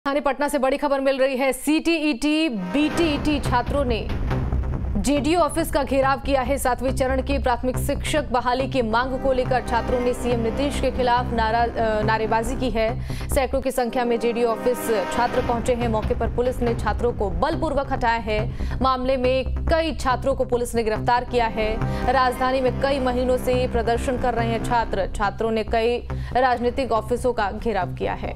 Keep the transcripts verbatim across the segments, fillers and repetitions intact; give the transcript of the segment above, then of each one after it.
राजधानी पटना से बड़ी खबर मिल रही है। सीटीईटी बीटीईटी छात्रों ने जेडीयू ऑफिस का घेराव किया है। सातवें चरण की प्राथमिक शिक्षक बहाली की मांग को लेकर छात्रों ने सीएम नीतीश के खिलाफ नारा नारेबाजी की है। सैकड़ों की संख्या में जेडीयू ऑफिस छात्र पहुंचे हैं। मौके पर पुलिस ने छात्रों को बलपूर्वक हटाया है। मामले में कई छात्रों को पुलिस ने गिरफ्तार किया है। राजधानी में कई महीनों से प्रदर्शन कर रहे हैं छात्र। छात्रों ने कई राजनीतिक ऑफिसों का घेराव किया है।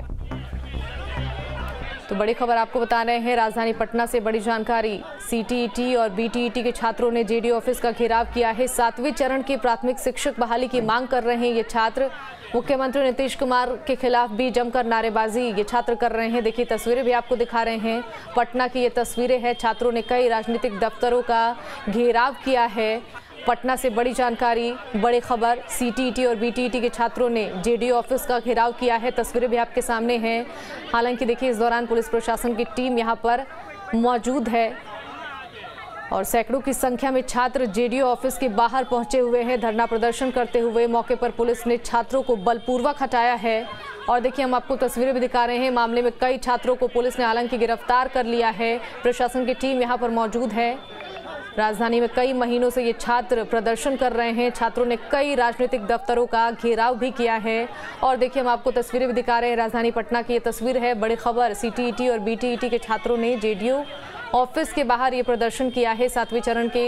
तो बड़ी खबर आपको बता रहे हैं, राजधानी पटना से बड़ी जानकारी। सीटीईटी और बीटीईटी के छात्रों ने जेडीयू ऑफिस का घेराव किया है। सातवें चरण की प्राथमिक शिक्षक बहाली की मांग कर रहे हैं ये छात्र। मुख्यमंत्री नीतीश कुमार के खिलाफ भी जमकर नारेबाजी ये छात्र कर रहे हैं। देखिए तस्वीरें भी आपको दिखा रहे हैं। पटना की ये तस्वीरें हैं। छात्रों ने कई राजनीतिक दफ्तरों का घेराव किया है। पटना से बड़ी जानकारी, बड़ी खबर। सीटीईटी और बीटीईटी के छात्रों ने जेडीयू ऑफिस का घेराव किया है। तस्वीरें भी आपके सामने हैं। हालांकि देखिए इस दौरान पुलिस प्रशासन की टीम यहां पर मौजूद है और सैकड़ों की संख्या में छात्र जेडीयू ऑफिस के बाहर पहुंचे हुए हैं धरना प्रदर्शन करते हुए। मौके पर पुलिस ने छात्रों को बलपूर्वक हटाया है और देखिए हम आपको तस्वीरें भी दिखा रहे हैं। मामले में कई छात्रों को पुलिस ने हालांकि गिरफ्तार कर लिया है। प्रशासन की टीम यहाँ पर मौजूद है। राजधानी में कई महीनों से ये छात्र प्रदर्शन कर रहे हैं। छात्रों ने कई राजनीतिक दफ्तरों का घेराव भी किया है और देखिए हम आपको तस्वीरें भी दिखा रहे हैं। राजधानी पटना की ये तस्वीर है। बड़ी खबर, सीटीईटी और बीटीईटी के छात्रों ने जेडीयू ऑफिस के बाहर ये प्रदर्शन किया है। सातवें चरण के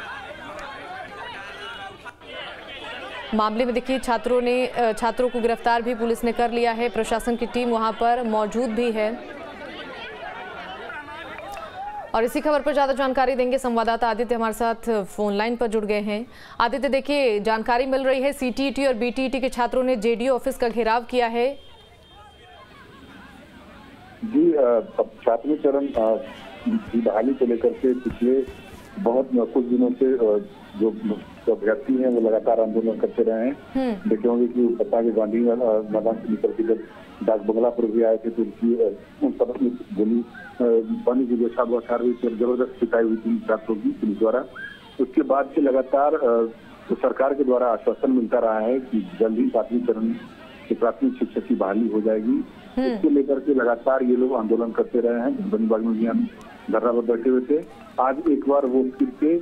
मामले में देखिए छात्रों ने छात्रों को गिरफ्तार भी पुलिस ने कर लिया है। प्रशासन की टीम वहां पर मौजूद भी है और इसी खबर पर ज्यादा जानकारी देंगे संवाददाता आदित्य हमारे साथ फोन लाइन पर जुड़ गए हैं। आदित्य, देखिए जानकारी मिल रही है सीटीईटी और बीटीईटी के छात्रों ने जेडीयू ऑफिस का घेराव किया है। जी, अब सातवें चरण की बहाली को लेकर के पिछले बहुत कुछ दिनों से जो अभ्यर्थी हैं वो लगातार आंदोलन करते रहे हैं। देखे होंगे कि पटना के गांधी मैदान से निकल के जब डाक बंगला पर भी आए थे तो उनकी उन सब गोली पानी की व्यवस्था बौछार हुई थी, जबरदस्त पिटाई हुई थी छात्रों की पुलिस द्वारा। उसके बाद से लगातार तो सरकार के द्वारा आश्वासन मिलता रहा है कि जल्द ही सातवें चरण की प्राथमिक शिक्षक की बहाली हो जाएगी। इसको लेकर के लगातार ये लोग आंदोलन करते रहे हैं। बनीबाग में भी हम धरना पर बैठे हुए थे। आज एक बार वो फिर के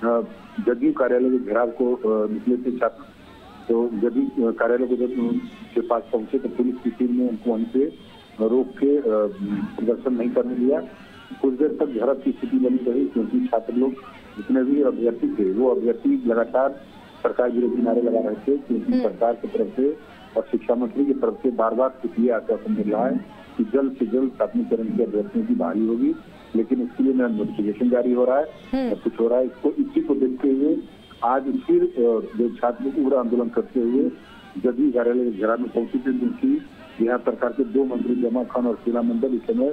जदयू कार्यालय के घेराव को निकले थे छात्र। तो जदयू कार्यालय को जब के पास पहुंचे तो पुलिस की टीम ने उनको वहीं पे रोक के प्रदर्शन नहीं करने दिया। कुछ देर तक झड़प की स्थिति बनी रही क्योंकि छात्र लोग जितने भी अभ्यर्थी थे वो अभ्यर्थी लगातार सरकार विरोधी नारे लगा रहे थे क्योंकि सरकार की तरफ से और शिक्षा मंत्री की तरफ से बार बार ये आश्वासन मिल रहा है कि जल्द से जल्द सातवें चरण के अभ्यर्थियों की बहाली होगी, लेकिन इसके लिए नया नोटिफिकेशन जारी हो रहा है, कुछ हो रहा है। इसको इसी को देखते हुए आज फिर जो छात्र उग्र आंदोलन करते हुए जदयू कार्यालय के घेराव में पहुंचे थे, क्योंकि बिहार सरकार के दो मंत्री जमा खान और शीला मंडल इस समय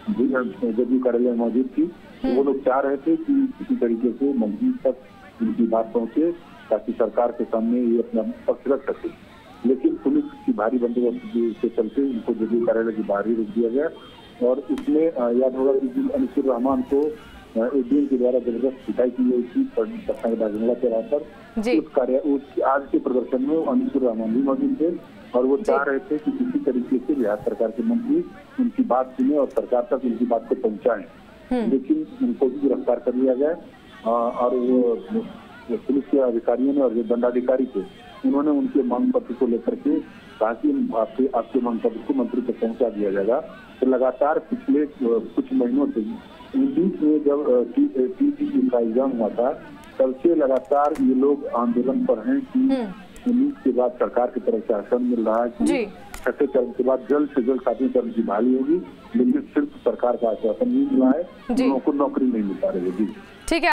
जदयू कार्यालय में मौजूद थी। तो वो लोग चाह रहे थे कि किसी तरीके से मंत्री तक उनकी बात पहुंचे ताकि सरकार के सामने ये अपना पक्ष रख सके, लेकिन पुलिस की भारी बंदोबस्त के चलते उनको जदयू कार्यालय की बाहर ही रोक दिया गया। और इसमें याद होगा कि अनिसुर रहमान को एडीएम के द्वारा जबरदस्त पिटाई की गई थी पटना के डाकबंगला के राह पर। उस कार्य उस आज के प्रदर्शन में अनिसुर रहमान भी मौजूद थे और वो चाह रहे थे कि किसी तरीके से बिहार सरकार के मंत्री उनकी बात सुने और सरकार तक उनकी बात को पहुंचाएं, लेकिन उनको भी गिरफ्तार कर लिया गया। और वो पुलिस के अधिकारियों ने और जो दंडाधिकारी थे उन्होंने उनके मांग पत्र को लेकर के कहा कि आपके आपके मांग पत्र को मंत्री तक पहुंचा दिया जाएगा। तो लगातार पिछले कुछ महीनों से बीच में जब टीटी का एग्जाम हुआ था तब से लगातार ये लोग आंदोलन पर हैं कि उन्नीस के बाद सरकार की तरफ से आश्वासन मिल रहा है कि छठे चरण के बाद जल्द से जल्द सातवें चरण की बहाली होगी, लेकिन सिर्फ सरकार का आश्वासन नहीं मिला है, उनको नौकरी नहीं मिल पा रही है। जी ठीक है।